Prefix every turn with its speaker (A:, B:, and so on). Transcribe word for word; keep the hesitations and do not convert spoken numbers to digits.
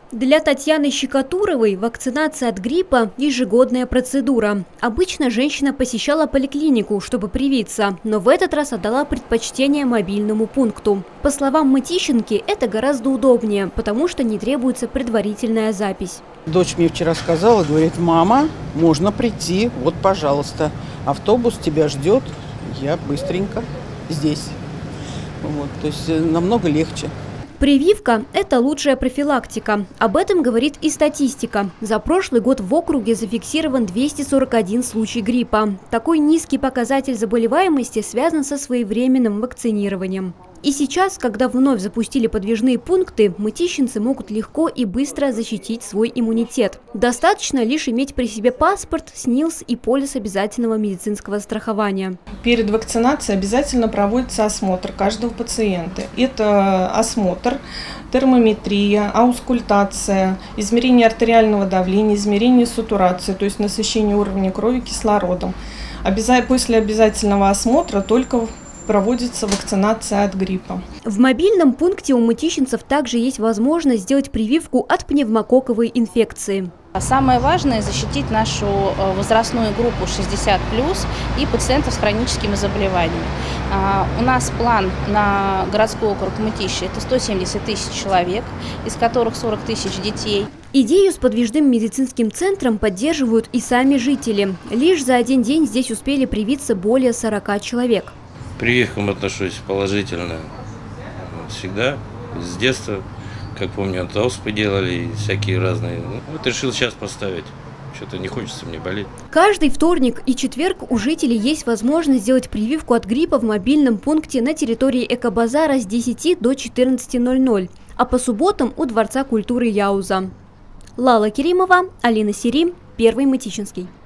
A: Для Татьяны Щекотуровой вакцинация от гриппа – ежегодная процедура. Обычно женщина посещала поликлинику, чтобы привиться, но в этот раз отдала предпочтение мобильному пункту. По словам Мытищенки, это гораздо удобнее, потому что не требуется предварительная запись.
B: Дочь мне вчера сказала, говорит: мама, можно прийти, вот, пожалуйста, автобус тебя ждет, я быстренько здесь. Вот, то есть намного легче.
A: Прививка – это лучшая профилактика. Об этом говорит и статистика. За прошлый год в округе зафиксирован двести сорок один случай гриппа. Такой низкий показатель заболеваемости связан со своевременным вакцинированием. И сейчас, когда вновь запустили подвижные пункты, мытищенцы могут легко и быстро защитить свой иммунитет. Достаточно лишь иметь при себе паспорт, СНИЛС и полис обязательного медицинского страхования.
C: Перед вакцинацией обязательно проводится осмотр каждого пациента. Это осмотр, термометрия, аускультация, измерение артериального давления, измерение сатурации, то есть насыщение уровня крови кислородом. После обязательного осмотра только проводится вакцинация от гриппа.
A: В мобильном пункте у мытищенцев также есть возможность сделать прививку от пневмококковой инфекции.
D: Самое важное – защитить нашу возрастную группу шестьдесят плюс и пациентов с хроническими заболеваниями. У нас план на городской округ Мытищи – это сто семьдесят тысяч человек, из которых сорок тысяч детей.
A: Идею с подвижным медицинским центром поддерживают и сами жители. Лишь за один день здесь успели привиться более сорока человек.
E: К прививкам отношусь положительно всегда, с детства. Как помню, от оспы делали и всякие разные. Ну, вот решил сейчас поставить. Что-то не хочется мне болеть.
A: Каждый вторник и четверг у жителей есть возможность сделать прививку от гриппа в мобильном пункте на территории Экобазара с десяти до четырнадцати ноль-ноль, а по субботам у Дворца культуры Яуза. Лала Керимова, Алина Сери, Первый Мытищинский.